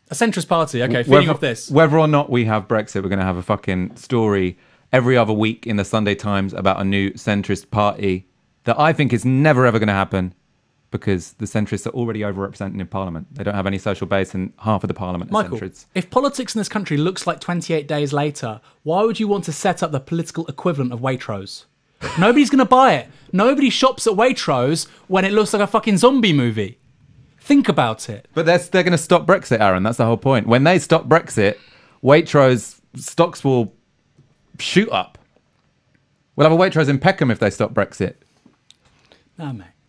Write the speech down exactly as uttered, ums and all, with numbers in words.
A centrist party, okay, feeding whether, off this. Whether or not we have Brexit, we're going to have a fucking story every other week in the Sunday Times about a new centrist party that I think is never ever going to happen because the centrists are already overrepresented in Parliament. They don't have any social base and half of the Parliament are Michael, centrists. if politics in this country looks like twenty-eight days later, why would you want to set up the political equivalent of Waitrose? Nobody's going to buy it. Nobody shops at Waitrose when it looks like a fucking zombie movie. Think about it. But they're, they're going to stop Brexit, Aaron. That's the whole point. When they stop Brexit, Waitrose stocks will shoot up. We'll have a Waitrose in Peckham if they stop Brexit. No, mate.